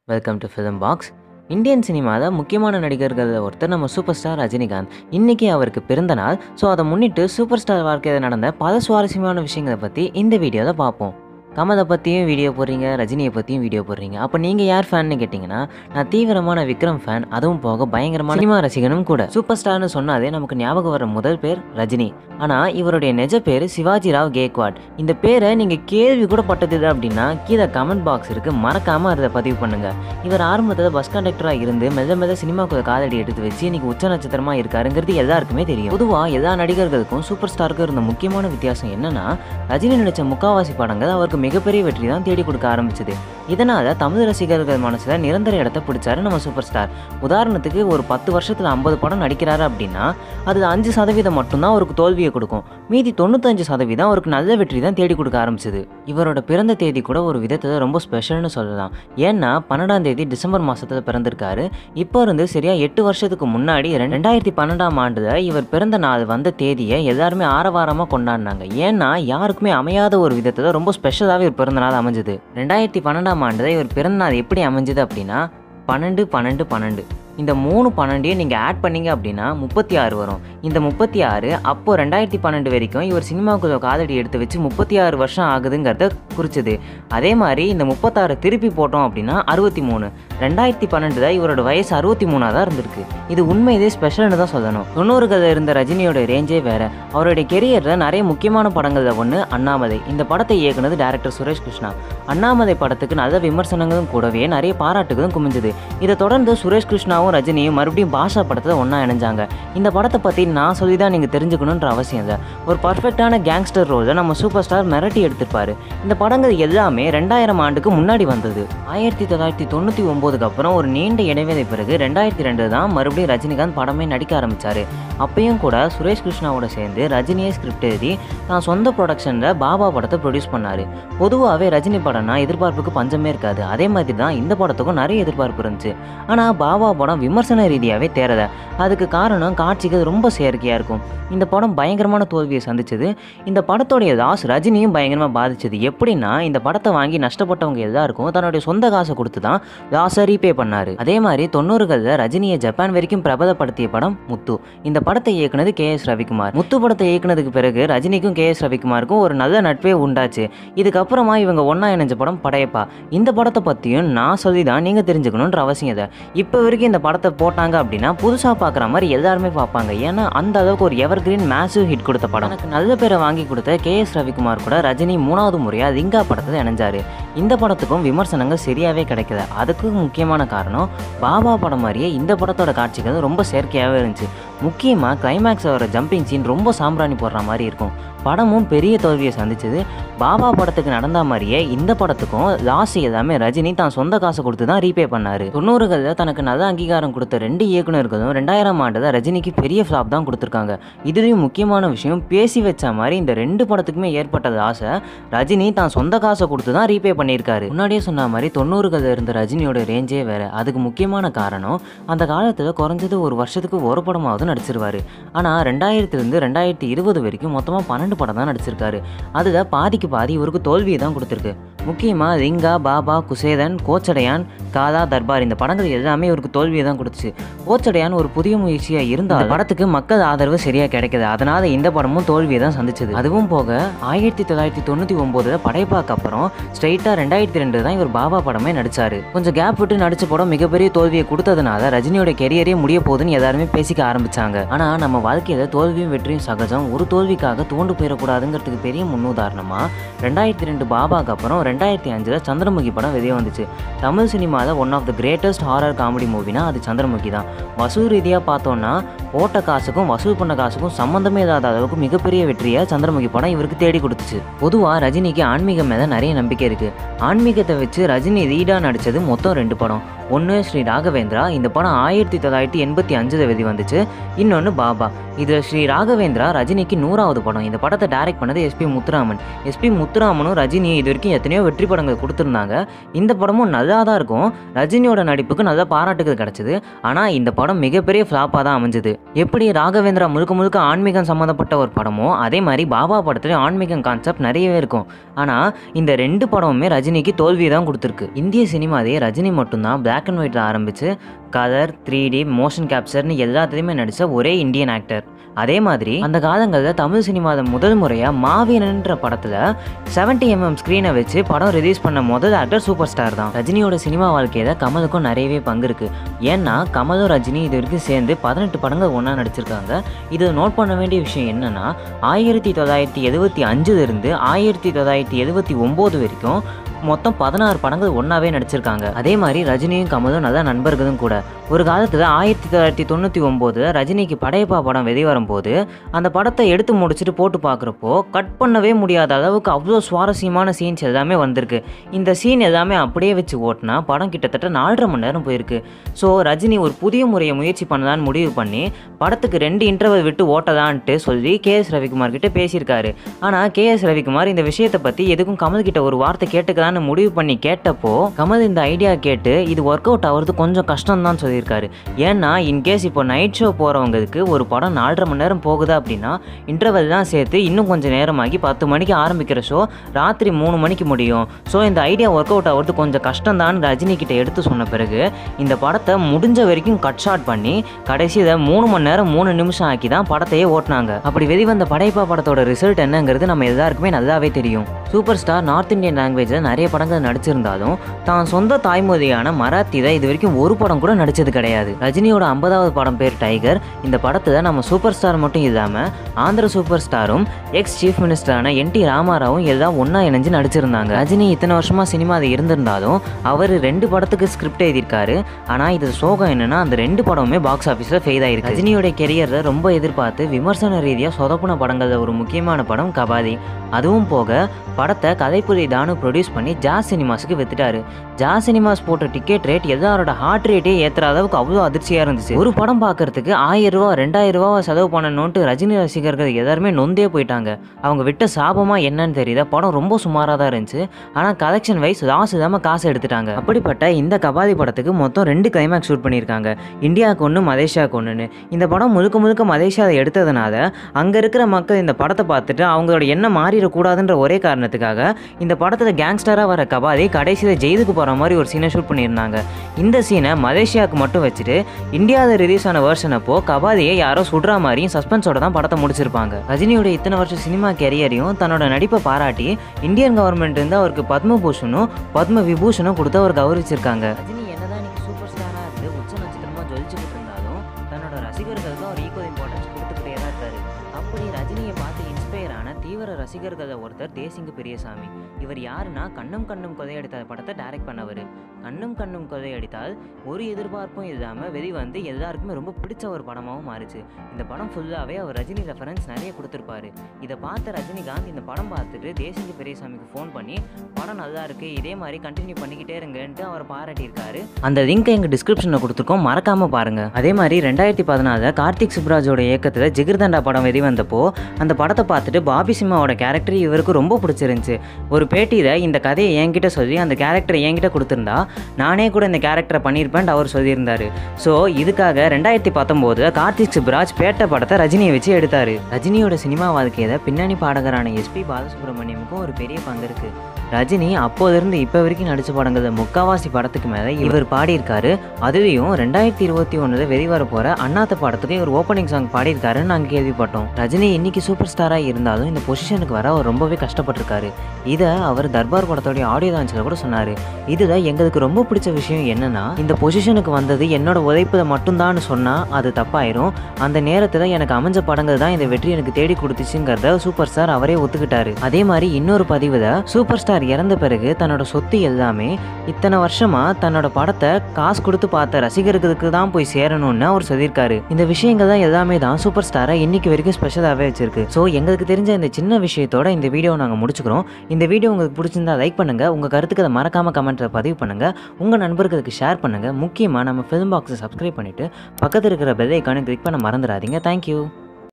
Welcome to film box. Indian சினிமாவில் முக்கியமான நடிகர்களில் ஒருத்தர் நம்ம சூப்பர் ஸ்டார் ரஜினிகாந்த். இன்றைக்கி அவருக்கு பிறந்த நாள். ஸோ அதை முன்னிட்டு சூப்பர் ஸ்டார் வாழ்க்கையில் நடந்த பல சுவாரஸ்யமான விஷயங்களை பற்றி இந்த வீடியோவில் பார்ப்போம். கமலை பற்றியும் வீடியோ போடுறீங்க, ரஜினியை பற்றியும் வீடியோ போடுறீங்க. அப்போ நீங்கள் யார் ஃபேன்னு கேட்டிங்கன்னா, நான் தீவிரமான விக்ரம் ஃபேன், அதுவும் போக பயங்கரமான சினிமா ரசிகனும் கூட. சூப்பர் ஸ்டார்னு சொன்னாலே நமக்கு ஞாபகம் வர முதல் பேர் ரஜினி. ஆனால் இவருடைய நிஜ பேர் சிவாஜி ராவ் கேக்வாட். இந்த பேரை நீங்கள் கேள்வி கூட பட்டது அப்படின்னா கீழே கமெண்ட் பாக்ஸ் இருக்குது, மறக்காமல் அதை பதிவு பண்ணுங்கள். இவர் ஆரம்பத்தில் பஸ் கண்டக்டராக இருந்து மெல்ல மெல்ல சினிமாக்குள்ள காலடி எடுத்து வச்சு இன்னைக்கு உச்ச நட்சத்திரமாக இருக்காருங்கிறது எல்லாருக்குமே தெரியும். பொதுவாக எல்லா நடிகர்களுக்கும் சூப்பர் ஸ்டாருக்கும் இருந்த முக்கியமான வித்தியாசம் என்னன்னா, ரஜினி நடித்த முக்காவாசி படங்கள் அவருக்கு மிகப்பெரிய வெற்றி தான் தேடி கொடுக்க ஆரம்பிச்சது. இதனால தமிழ் ரசிகர்கள் மனசுல நிரந்தர இடத்தை பிடிச்சாரு நம்ம சூப்பர் ஸ்டார். உதாரணத்துக்கு ஒரு 10 வருஷத்துல 50 படம் நடிக்கிறாரு அப்படின்னா அது 5% மட்டும்தான் அவருக்கு தோல்வியை கொடுக்கும். மீதி 95% அவருக்கு நல்ல வெற்றி தான் தேடி கொடுக்க ஆரம்பிச்சது. இவரோட பிறந்த தேதி கூட ஒரு விதத்துல ரொம்ப ஸ்பெஷல்னு சொல்லலாம். ஏன்னா 12ஆம் தேதி டிசம்பர் மாசத்துல பிறந்திருக்காரு. இப்போ இருந்து சரியா 8 வருஷத்துக்கு முன்னாடி 2012ஆம் ஆண்டுல இவர் பிறந்த நாள் வந்த தேதியை எல்லாருமே ஆரவாரமா கொண்டாடினாங்க. ஏன்னா யாருக்குமே அமையாத ஒரு விதத்துல ரொம்ப ஸ்பெஷலாக இவர் பிறந்த நாள் அமைஞ்சது. 2012ஆம் ஆண்டு இவர் பிறந்த நாள் எப்படி அமைஞ்சது அப்படின்னா 12-12-12. இந்த 3 12ஐயும் நீங்கள் ஆட் பண்ணிங்க அப்படின்னா 36 வரும். இந்த 36 அப்போது 2012 வரைக்கும் இவர் சினிமாவுக்குள்ள காலடி எடுத்து வச்சு 36 வருஷம் ஆகுதுங்கிறத குறிச்சது. அதே மாதிரி இந்த 36 திருப்பி போட்டோம் அப்படின்னா 63. 2012 இவரோட வயசு 63 தான் இருந்திருக்கு. இது உண்மையிலே ஸ்பெஷல்னு தான் சொல்லணும். 90களில் இருந்த ரஜினியோட ரேஞ்சே வேறு. அவருடைய கெரியரில் நிறைய முக்கியமான படங்களில் ஒன்று அண்ணாமலை. இந்த படத்தை இயக்குனது டைரக்டர் சுரேஷ் கிருஷ்ணா. அண்ணாமலை படத்துக்கு நல்ல விமர்சனங்களும் கூடவே நிறைய பாராட்டுகளும் குமிஞ்சது. இதை தொடர்ந்து சுரேஷ் கிருஷ்ணாவும் ரஜினியும் மறுபடியும் பாஷா படத்தில் ஒன்றா இணைஞ்சாங்க. இந்த படத்தை பற்றி நான் சொல்லி தான் நீங்கள் தெரிஞ்சுக்கணுன்ற அவசியம் இல்லை. ஒரு பர்ஃபெக்டான கேங்ஸ்டர் ரோலை நம்ம சூப்பர் ஸ்டார் மிரட்டி எடுத்திருப்பாரு. இந்த படங்கள் எல்லாமே 2000 ஆண்டுக்கு முன்னாடி வந்தது. 1999க்கு அப்புறம் ஒரு நீண்ட இடைவேளை பிறகு 2002 தான் மறுபடியும் ரஜினிகாந்த் படமே நடிக்க ஆரம்பித்தார். அப்பையும் கூட சுரேஷ் கிருஷ்ணாவோட சேர்ந்து ரஜினியை ஸ்கிரிப்ட் எழுதி தான் சொந்த ப்ரொடக்ஷனில் பாபா படத்தை ப்ரொடியூஸ் பண்ணார். பொதுவாகவே ரஜினி படம்னா எதிர்பார்ப்புக்கு பஞ்சமே இருக்காது. அதே மாதிரி தான் இந்த படத்துக்கும் நிறைய எதிர்பார்ப்பு இருந்துச்சு. ஆனால் பாபா படம் விமர்சன ரீதியாகவே தேரல. அதுக்கு காரணம் காட்சிகள் ரொம்ப செயற்கையாக இருக்கும். இந்த படம் பயங்கரமான தோல்வியை சந்திச்சது. இந்த படத்தோடைய லாஸ் ரஜினியும் பயங்கரமாக பாதிச்சது. எப்படின்னா இந்த படத்தை வாங்கி நஷ்டப்பட்டவங்க எல்லாருக்கும் தன்னுடைய சொந்த காசை கொடுத்து தான் லாஸை ரீபே பண்ணார். அதே மாதிரி 90களில் ரஜினியை ஜப்பான் வரைக்கும் பிரபலப்படுத்திய படம் முத்து. இந்த படத்தை இயக்குனது KS ரவிக்குமார். முத்து படத்தை இயக்குனதுக்கு பிறகு ரஜினிக்கும் KS ரவிக்குமாருக்கும் ஒரு நல்ல நட்பே உண்டாச்சு. இதுக்கப்புறமா இவங்க ஒன்றா இணைஞ்ச படம் படையப்பா. இந்த படத்தை பற்றியும் நான் சொல்லி தான் நீங்கள் தெரிஞ்சுக்கணுன்ற அவசியம் இல்லை. இப்போ வரைக்கும் இந்த படத்தை போட்டாங்க அப்படின்னா புதுசாக பார்க்குற மாதிரி எல்லாருமே பார்ப்பாங்க. ஏன்னா அந்த அளவுக்கு ஒரு எவர்கிரீன் மேசிவ் ஹிட் கொடுத்த படம். எனக்கு நல்ல பேரை வாங்கி கொடுத்த KS ரவிக்குமார் கூட ரஜினி 3வது முறையாக லிங்கா படத்தில் இணைஞ்சார். இந்த படத்துக்கும் விமர்சனங்கள் சரியாகவே கிடைக்கல. அதுக்கு முக்கியமான காரணம் பாபா படம் மாதிரியே இந்த படத்தோட காட்சிகள் ரொம்ப செயற்கையாகவே இருந்துச்சு. முக்கியமாக கிளைமேக்ஸ் வர ஜம்பிங் சீன் ரொம்ப சாம்பிராணி போடுற மாதிரி இருக்கும். படமும் பெரிய தோல்வியை சந்திச்சது. பாபா படத்துக்கு நடந்த மாதிரியே இந்த படத்துக்கும் லாஸ் எல்லாமே ரஜினி தான் சொந்த காசை கொடுத்து தான் ரீபே பண்ணார். 90களில் தனக்கு நல்ல அங்கீகாரம் கொடுத்த 2 இயக்குநர்களும் 2000ஆம் ஆண்டில் ரஜினிக்கு பெரிய ஃப்ளாப் தான் கொடுத்துருக்காங்க. இதுலேயும் முக்கியமான விஷயம் பேசி வச்ச மாதிரி இந்த 2 படத்துக்குமே ஏற்பட்ட லாஸை ரஜினி தான் சொந்த காசை கொடுத்து தான் ரீபே பண்ணியிருக்காரு. முன்னாடியே சொன்ன மாதிரி 90களில் இருந்த ரஜினியோட ரேஞ்சே வேறு. அதுக்கு முக்கியமான காரணம் அந்த காலத்தில் குறைஞ்சது ஒரு வருஷத்துக்கு ஒரு படமாவது நடிச்சிருவார். ஆனால் 2000லேருந்து 2020 வரைக்கும் மொத்தமாக 12 படம் தான் நடிச்சிருக்காரு. அதுல பாதிக்கு பாதி இவருக்கு தோல்வியை தான் கொடுத்துருக்கு. முக்கியமாக லிங்கா, பாபா, குசேதன், கோச்சடையான், காலா, தர்பார் இந்த படங்கள் எல்லாமே இவருக்கு தோல்வியை தான் கொடுத்துச்சு. கோச்சடையான் ஒரு புதிய முயற்சியாக இருந்தால் படத்துக்கு மக்கள் ஆதரவு சரியாக கிடைக்குது. அதனால இந்த படமும் தோல்வியை தான் சந்திச்சது. அதுவும் போக 1999 படைப்பாக்கு அப்புறம் ஸ்ட்ரைட்டாக 2002 தான் இவர் பாபா படமே நடிச்சார். கொஞ்சம் கேப் விட்டு நடிச்ச படம் மிகப்பெரிய தோல்வியை கொடுத்ததுனால ரஜினியோட கெரியரே முடிய போகுதுன்னு எல்லாருமே பேசிக்க ஆரம்பிச்சாங்க. ஆனால் நம்ம வாழ்க்கையில் தோல்வியும் வெற்றியும் சகஜம். ஒரு தோல்விக்காக தோண்டு போயிடக்கூடாதுங்கிறதுக்கு பெரிய முன்னுதாரணமாக 2002 பாபாக்கு அப்புறம் 2005 சந்திரமுகி படம் வெளியே வந்துச்சு. தமிழ் சினிமாவில் one of the greatest horror comedy மூவினா அது சந்திரமுகி தான். வசூல் ரீதியாக பார்த்தோன்னா போட்ட காசுக்கும் வசூல் பண்ண காசுக்கும் சம்மந்தமே இல்லாத அளவுக்கு மிகப்பெரிய வெற்றியை சந்திரமுகி படம் இவருக்கு தேடி கொடுத்துச்சு. பொதுவாக ரஜினிக்கு ஆன்மீகம் மேலே நிறைய நம்பிக்கை இருக்குது. ஆன்மீகத்தை வச்சு ரஜினி லீடாக நடித்தது மொத்தம் 2 படம். ஒன்று ஸ்ரீ ராகவேந்திரா, இந்த படம் 1985 வெளிவந்துச்சு. இன்னொன்று பாபா. இதில் ஸ்ரீ ராகவேந்திரா ரஜினிக்கு 100வது படம். இந்த படத்தை டைரக்ட் பண்ணது எஸ்பி முத்துராமன். எஸ்பி முத்துராமனும் ரஜினியை இது வரைக்கும் எத்தனையோ வெற்றி படங்கள் கொடுத்துருந்தாங்க. இந்த படமும் நல்லா தான் இருக்கும். ரஜினியோட நடிப்புக்கு நல்ல பாராட்டுகள் கிடச்சிது. ஆனால் இந்த படம் மிகப்பெரிய ஃப்ளாப்பாக தான் அமைஞ்சுது. எப்படி ராகவேந்திரா முழுக்க முழுக்க ஆன்மீகம் சம்மந்தப்பட்ட ஒரு படமோ அதே மாதிரி பாபா படத்துலேயும் ஆன்மீகம் கான்செப்ட் நிறையவே இருக்கும். ஆனால் இந்த 2 படமுமே ரஜினிக்கு தோல்வியை தான் கொடுத்துருக்கு. இந்திய சினிமாவே ரஜினி மட்டும்தான் பிளாக் அண்ட் ஒயிட்டில் ஆரம்பித்து கலர், 3D, மோஷன் கேப்சர்னு எல்லாத்துலேயுமே நடித்த ஒரே இந்தியன் ஆக்டர். அதே மாதிரி அந்த காலங்களில் தமிழ் சினிமாவில் முதல் முறையாக மாவீரன்ற படத்தில் 70mm ஸ்க்ரீனை வச்சு படம் ரிலீஸ் பண்ண முதல் ஆக்டர் சூப்பர் ஸ்டார் தான். ரஜினியோட சினிமா வாழ்க்கையில் கமலுக்கும் நிறையவே பங்கு இருக்குது. ஏன்னா கமலும் ரஜினி இது வரைக்கும் சேர்ந்து 18 படங்கள் ஒன்றா நடிச்சிருக்காங்க. இது நோட் பண்ண வேண்டிய விஷயம் என்னென்னா 1975 1979 வரைக்கும் மொத்தம் 16 படங்கள் ஒன்றாவே நடிச்சிருக்காங்க. அதே மாதிரி ரஜினியும் கமலும் நல்ல நண்பர்களும் கூட. ஒரு காலத்தில் 1999 ரஜினிக்கு படையப்பா படம் வெளிவரும்போது அந்த படத்தை எடுத்து முடிச்சுட்டு போட்டு பார்க்குறப்போ கட் பண்ணவே முடியாத அளவுக்கு அவ்வளோ சுவாரஸ்யமான சீன்ஸ் எல்லாமே வந்திருக்கு. இந்த சீன் எல்லாமே அப்படியே வச்சு ஓட்டினா படம் கிட்டத்தட்ட 4.5 மணி நேரம் போயிருக்கு. ஸோ ரஜினி ஒரு புதிய முறையை முயற்சி பண்ணலான்னு முடிவு பண்ணி படத்துக்கு 2 இன்டர்வல் விட்டு ஓட்டலான்ட்டு சொல்லி KS ரவிக்குமார் கிட்ட பேசியிருக்காரு. ஆனால் KS ரவிக்குமார் இந்த விஷயத்தை பற்றி எதுக்கும் கமல் கிட்ட ஒரு வார்த்தை கேட்டுக்கலாம் முடிவு பண்ணி கேட்டப்போ கமல் இந்த ஐடியா கேட்டு இது ஒர்க் அவுட் ஆகிறது கொஞ்சம் கஷ்டம் தான் சொல்லியிருக்காரு. ஏன்னா இன்கேஸ் இப்போ நைட் ஷோ போகிறவங்களுக்கு ஒரு படம் 4.5 மணி நேரம் போகுது அப்படின்னா இன்டர்வெல்லாம் சேர்த்து இன்னும் கொஞ்சம் நேரமாகி 10 மணிக்கு ஆரம்பிக்கிற ஷோ ராத்திரி 3 மணிக்கு முடியும். ஸோ இந்த ஐடியா ஒர்க் அவுட் ஆகிறது கொஞ்சம் கஷ்டம் தான் ரஜினி கிட்ட எடுத்து சொன்ன பிறகு இந்த படத்தை முடிஞ்ச வரைக்கும் கட் ஷாட் பண்ணி கடைசியில் 3 மணி நேரம் 3 நிமிஷம் ஆக்கி தான் படத்தையே ஓட்டினாங்க. அப்படி வெளிவந்த படையப்பா படத்தோட ரிசல்ட் என்னங்கிறது நம்ம எல்லாருக்குமே நல்லாவே தெரியும். சூப்பர் ஸ்டார் நார்த் இந்தியன் லாங்குவேஜில் நிறைய படங்கள் நடிச்சிருந்தாலும் தான் சொந்த தாய்மொழியான மராத்தியில் இது வரைக்கும் ஒரு படம் கூட நடிச்சது கிடையாது. ரஜினியோட 50வது படம் பேர் டைகர். இந்த படத்தில் நம்ம சூப்பர் ஸ்டார் மட்டும் இல்லாமல் ஆந்திர சூப்பர் ஸ்டாரும் எக்ஸ் சீஃப் மினிஸ்டரான NT ராமாராவும் எல்லாம் ஒன்றா இணைஞ்சு நடிச்சிருந்தாங்க. ரஜினி இத்தனை வருஷமாக சினிமாவில் இருந்திருந்தாலும் அவர் 2 படத்துக்கு ஸ்கிரிப்ட் எழுதியிருக்காரு. ஆனால் இது சோகம் என்னன்னா அந்த 2 படமுமே பாக்ஸ் ஆஃபீஸில் ஃபெயில் ஆயிருக்கு. ரஜினியோட கெரியரில் ரொம்ப எதிர்பார்த்து விமர்சன ரீதியாக சொதப்புன படங்களில் ஒரு முக்கியமான படம் கபாலி. அதுவும் போக படத்தை கதைப்புலி தானு ப்ரொடியூஸ் பண்ணி ஜாஸ் சினிமாஸுக்கு வித்துட்டாரு. ஜாஸ் சினிமாஸ் போட்ட டிக்கெட் ரேட் எல்லாரோட ஹார்ட் ரேட்டே ஏற்றுற அளவுக்கு அவ்வளோ அதிர்ச்சியாக இருந்துச்சு. ஒரு படம் பார்க்கறதுக்கு 1000 ரூபா 2000 ரூபா செலவு பண்ணணுன்ட்டு ரஜினி ரசிகர்கள் எல்லாருமே நொந்தே போயிட்டாங்க. அவங்க விட்ட சாபமாக என்னன்னு தெரியல, படம் ரொம்ப சுமாராக தான் இருந்துச்சு. ஆனால் கலெக்ஷன் வைஸ் லாஸ் இல்லாமல் காசு எடுத்துட்டாங்க. அப்படிப்பட்ட இந்த கபாலி படத்துக்கு மொத்தம் 2 கிளைமேக்ஸ் ஷூட் பண்ணியிருக்காங்க. இந்தியாவுக்கு ஒன்று, மலேசியாவுக்கு ஒன்றுன்னு. இந்த படம் முழுக்க முழுக்க மலேசியாவில் எடுத்ததுனால அங்கே இருக்கிற மக்கள் இந்த படத்தை பார்த்துட்டு அவங்களோட எண்ணம் மாறிடக்கூடாதுன்ற ஒரே காரணத்துக்காக இந்த படத்தில் கேங்ஸ்டராக வர கபாலி கடைசியில் ஜெயிலுக்கு போகிற மாதிரி ஒரு சீனை ஷூட் பண்ணியிருந்தாங்க. இந்த சீனை மலேசியாவுக்கு மட்டும் வச்சுட்டு இந்தியாவில் ரிலீஸ் ஆன வெர்ஷன் அப்போ கபாலியை யாரோ சுடுற மாதிரியும் சஸ்பென்ஸோட தான் படத்தை முடிச்சிருப்பாங்க. ரஜினியோட இத்தனை வருஷம் சினிமா கேரியரையும் தன்னோட நடிப்பை பாராட்டி இந்தியன் கவர்மெண்ட் இருந்து அவருக்கு பத்மபூஷனும் பத்ம விபூஷனும் கொடுத்து அவர் கௌரவிச்சிருக்காங்க. ரஜினி என்னதான் இன்னைக்கு சூப்பர் ஸ்டாராக இருந்து உச்ச நட்சத்திரமாக ஜொலிச்சுக்கிட்டு இருந்தாலும் தன்னோட ரசிகர்களுக்கு அவர் ஈக்குவல் இம்பார்ட்டன்ஸ் கொடுத்துக்கிட்டே தான் இருக்காரு. அப்படி ரஜினியை பார்த்து இன்ஸ்பயர் ஆன தீவிர ரசிகர்களில் ஒருத்தர் தேசிங் பெரியசாமி. இவர் யாருன்னா கண்ணும் கண்ணும் கொதையடித்த படத்தை டைரக்ட் பண்ணவர். கண்ணும் கண்ணும் கொதையடித்தால் ஒரு எதிர்பார்ப்பும் இல்லாமல் வெளிவந்து எல்லாருக்குமே ரொம்ப பிடிச்ச ஒரு படமாகவும் மாறிச்சு. இந்த படம் ஃபுல்லாகவே அவர் ரஜினி ரெஃபரன்ஸ் நிறைய கொடுத்துருப்பாரு. இதை பார்த்த ரஜினிகாந்த் இந்த படம் பார்த்துட்டு தேசிங் பெரியசாமிக்கு ஃபோன் பண்ணி படம் நல்லா இருக்கு, இதே மாதிரி கண்டினியூ பண்ணிக்கிட்டே இருங்கன்ட்டு அவர் பாராட்டியிருக்காரு. அந்த லிங்க் எங்கள் டிஸ்கிரிப்ஷனில் கொடுத்துருக்கோம், மறக்காமல் பாருங்க. அதே மாதிரி 2014 கார்த்திக் சுப்ராஜோட இயக்கத்தில் ஜிகிர்தண்டா படம் வெளிவந்தப்போ அந்த படத்தை பார்த்துட்டு பாபி சிம்மாவோட கேரக்டர் இவருக்கு ரொம்ப பிடிச்சிருந்துச்சு. ஒரு பேட்டியில் இந்த கதையை என்கிட்ட சொல்லி அந்த கேரக்டரை என்கிட்ட கொடுத்துருந்தா நானே கூட இந்த கேரக்டரை பண்ணியிருப்பேன் அவர் சொல்லியிருந்தாரு. ஸோ இதுக்காக 2019 கார்த்திக் சுப்ராஜ் பேட்ட படத்தை ரஜினியை வச்சு எடுத்தார். ரஜினியோட சினிமா வாழ்க்கையில் பின்னணி பாடகரான SP பாலசுப்ரமணியமுக்கும் ஒரு பெரிய பங்கு இருக்குது. ரஜினி அப்போதிருந்து இப்போ வரைக்கும் நடித்த படங்களில் முக்காவாசி படத்துக்கு மேலே இவர் பாடியிருக்காரு. அதுலேயும் 2021 வெளிவர போகிற அண்ணாத்த படத்துக்கு இவர் ஓப்பனிங் சாங் பாடியிருக்காருன்னு நாங்கள் கேள்விப்பட்டோம். ரஜினி இன்னைக்கு சூப்பர் ஸ்டாராக இருந்தாலும் இந்த பொசிஷனுக்கு வர அவர் ரொம்பவே கஷ்டப்பட்டிருக்காரு. இதை அவர் தர்பார் படத்தோடைய ஆடியோ லான்ச்சில் கூட சொன்னார். இதுதான் எங்களுக்கு ரொம்ப பிடிச்ச விஷயம் என்னன்னா, இந்த பொசிஷனுக்கு வந்தது என்னோட உழைப்பில் மட்டும்தான் சொன்னால் அது தப்பாயிரும். அந்த நேரத்தில் எனக்கு அமைஞ்ச படங்கள் தான் இந்த வெற்றி எனக்கு தேடி கொடுத்துச்சுங்கிறத சூப்பர் ஸ்டார் அவரே ஒத்துக்கிட்டாரு. அதே மாதிரி இன்னொரு பதிவில் சூப்பர் ஸ்டார் ஸ்டார் இறந்த பிறகு தன்னோட சொத்து எல்லாமே இத்தனை வருஷமா தன்னோட படத்தை காசு கொடுத்து பார்த்த ரசிகர்களுக்கு தான் போய் சேரணும்னு அவர் சொல்லியிருக்காரு. இந்த விஷயங்கள் தான் எல்லாமே தான் சூப்பர் ஸ்டாரை இன்னைக்கு வரைக்கும் ஸ்பெஷலாகவே வச்சிருக்கு. ஸோ எங்களுக்கு தெரிஞ்ச இந்த சின்ன விஷயத்தோட இந்த வீடியோ நாங்கள் முடிச்சுக்கிறோம். இந்த வீடியோ உங்களுக்கு பிடிச்சிருந்தா லைக் பண்ணுங்க, உங்க கருத்துக்களை மறக்காம கமெண்ட்ல பதிவு பண்ணுங்க, உங்க நண்பர்களுக்கு ஷேர் பண்ணுங்க. முக்கியமாக நம்ம ஃபிலிம் பாக்ஸை சப்ஸ்கிரைப் பண்ணிட்டு பக்கத்தில் இருக்கிற பெல் ஐக்கானை கிளிக் பண்ண மறந்துடாதீங்க. தேங்க்யூ.